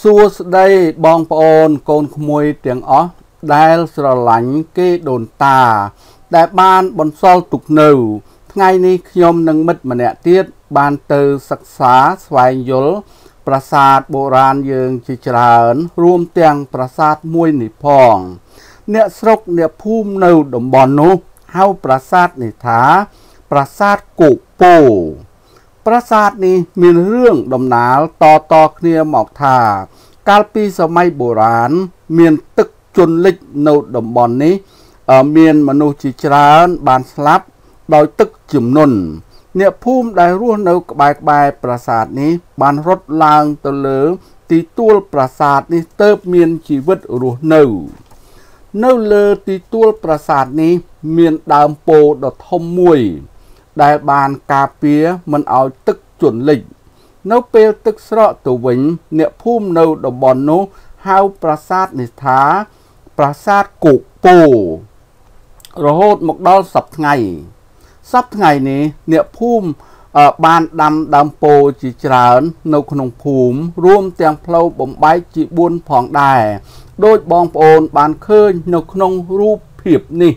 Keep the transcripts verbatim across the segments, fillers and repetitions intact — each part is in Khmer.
សួស្តីបងប្អូនកូនក្មួយទាំងអស់ដែលស្រឡាញ់គេដូនតាដែលបានបន្សល់ទុកនៅថ្ងៃនេះខ្ញុំនិងមិត្តម្នាក់ទៀតបានទៅសិក្សាស្វែងយល់ប្រាសាទបុរាណយើងជាច្រើនរួមទាំងប្រាសាទមួយនេះផងអ្នកស្រុកអ្នកភូមិនៅតំបន់នោះហៅប្រាសាទនេះថាប្រាសាទគោកពោប្រាសាទនេះមានរឿងដំណាលតតគ្នាមកថាកាលពីសម័យបុរាណមានទឹកជន់លិចនៅតំបន់នេះមានមនុស្សជាច្រើនបានស្លាប់ដោយទឹកជំនន់អ្នកភូមិដែលរស់នៅក្បែរក្បែរប្រាសាទនេះបានរត់ឡើងទៅលើទីទួលប្រាសាទនេះទើបមានជីវិតរស់នៅនៅលើទីទួលប្រាសាទនេះមានដើមពោធិ៍ដ៏ធំមួយដែលបានការពារមិនឲ្យទឹកជន់លិចនៅពេលទឹកស្រកទៅវិញអ្នកភូមិនៅតំបន់នោះហៅប្រាសាទនេះថាប្រាសាទគោកពោរហូតមកដល់សប្តាហ៍ថ្ងៃសប្តាហ៍ថ្ងៃនេះអ្នកភូមិបានដាំដើមពោជាច្រើននៅក្នុងភូមិរួមទាំងផ្លូវបំបែកជាបួនផងដែរដោយបងប្អូនបានឃើញនៅក្នុងរូបភាពនេះ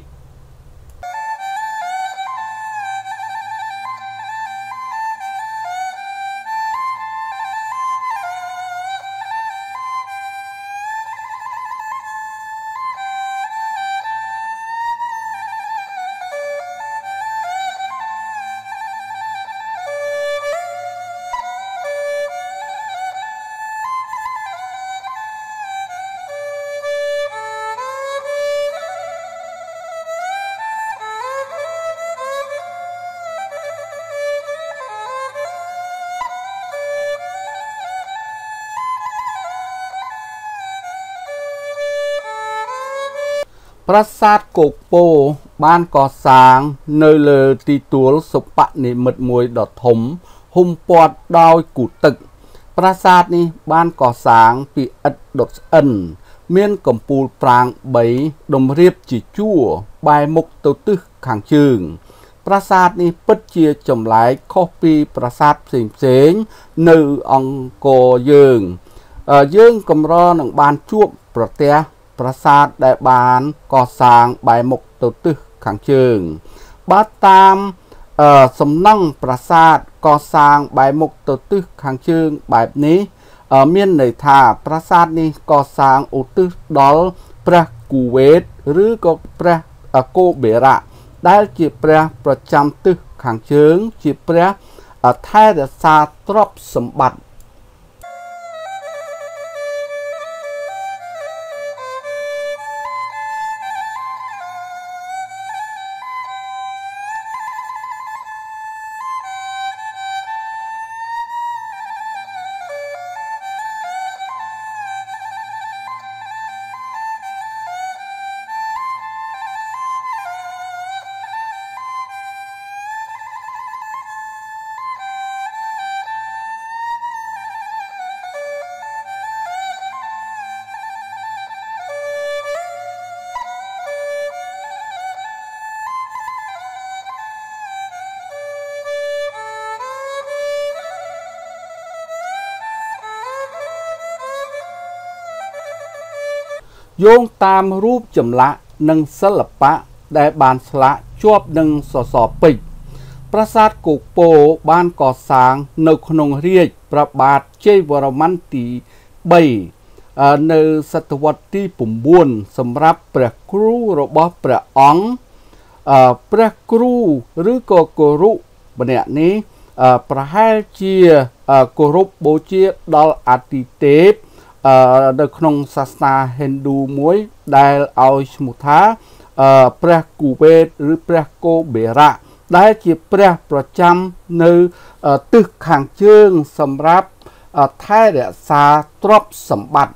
ប្រាសាទគោកពោបានកសាងនៅលើទីទួលសុបនិមិត្តមួយដ៏ធំហ៊ុំព័ទ្ធដោយគូទឹកប្រាសាទនេះបានកសាងពីឥដ្ឋដុតស្អិនមានកំពូលប្រាង្គបីតម្រៀបជាជួរបែរមុខទៅទិសខាងជើងប្រាសាទនេះពិតជាចម្លែកខុសពីប្រាសាទផ្សេងផ្សេងនៅអង្គរយើងយើងកម្រនឹងបានជួបប្រទះប្រាសាទដែលបានកសាងបែរមុខទៅទិសខាងជើងបើតាមសំណង់ប្រាសាទកសាងបែរមុខទៅទិសខាងជើងបែបនេះមានន័យថាប្រាសាទនេះកសាងឧទ្ទិសដល់ព្រះគូវេតឬក៏ព្រះកូបេរៈដែលជាព្រះប្រចាំទិសខាងជើងជាព្រះថែរក្សាទ្រព្យសម្បត្តិយោងតាមរូបចម្លាក់និងសិល្បៈដែលបានឆ្លាក់ជាប់នឹងសសរពេជ្រប្រាសាទគោកពោបានកសាងនៅក្នុងរាជ្យព្រះបាទជ័យវរ្ម័នទីបីនៅសតវត្សទី៩សម្រាប់ព្រះគ្រូរបស់ព្រះអង្គព្រះគ្រូឬក៏គោរុម្នាក់នេះប្រហែលជាគោរពបូជាដល់អាទិទេពនៅក្នុងសាសនាហិណ្ឌូមួយដែលឲ្យឈ្មោះថាព្រះគូវេតឬព្រះកូបេរៈដែលជាព្រះប្រចាំនៅទិសខាងជើងសម្រាប់ថែរក្សាទ្រព្យសម្បត្តិ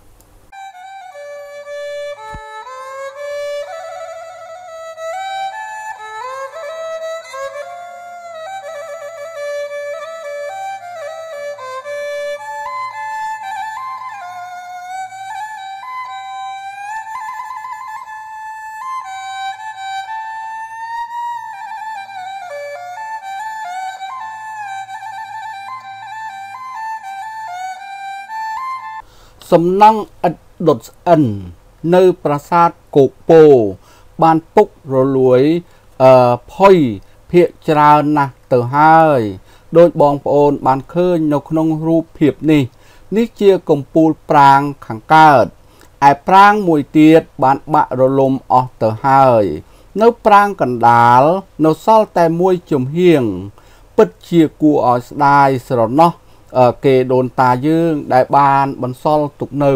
សសំណង់ឥតដុតស្អិននៅប្រាសាទគោកពោបានពុករលួយអឺផុយភាកច្រើនណាស់ទៅហើយដោយបងប្អូនបានឃើញនៅក្នុងរូបភាពនេះនេះជាកំពូលប្រាង្គខាងកើតឯប្រាង្គមួយទៀតបានបាក់រលំអស់ទៅហើយនៅប្រាង្គកណ្ដាលនៅសល់តែមួយជំហៀងពិតជាគួរឲ្យស្ដាយស្រណោះគេដូនតាយើងដែលបានបន្សល់ទុកនៅ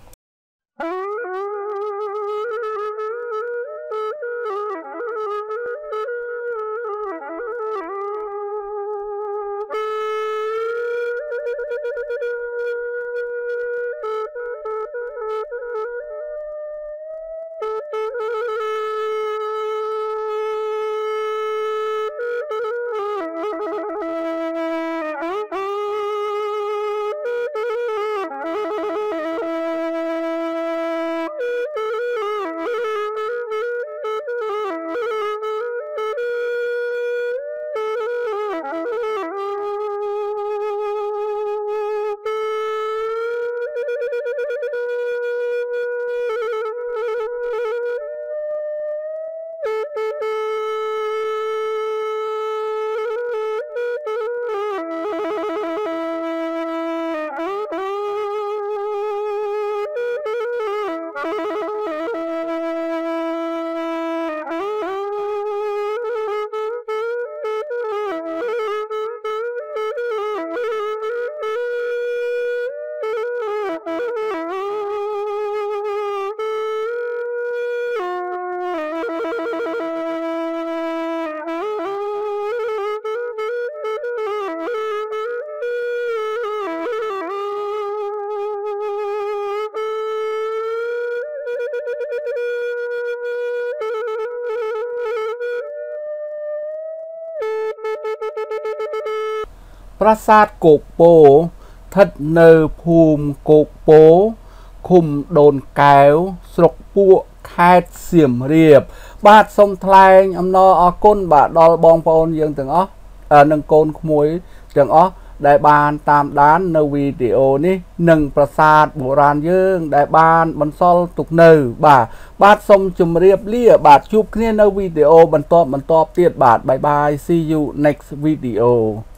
ប្រាសាទគោកពោស្ថិតនៅភូមិគោកពោឃុំដូនកែវស្រុកពួកខេត្តសៀមរាបបាទសូមថ្លែងអំណរអគុណបាទដល់បងប្អូនយើងទាំងអស់និងកូនក្មួយទាំងអស់ដែលបានតាមដាននៅវីដេអូនេះនិងប្រាសាទបុរាណយើងដែលបានបន្សល់ទុកនៅបាទបាទសូមជម្រាបលាបាទជួបគ្នានៅវីដេអូបន្តបន្តទៀតបាទបាយបាយ see you next video